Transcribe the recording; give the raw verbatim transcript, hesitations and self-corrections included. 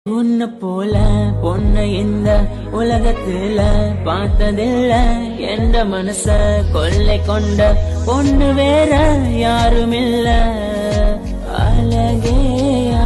உன்ன போல பொண்ணு இந்த உலகத்துல பார்த்ததில்ல என்ற மனச கொள்ளை கொண்ட பொண்ணு வேற யாருமில்ல அழகே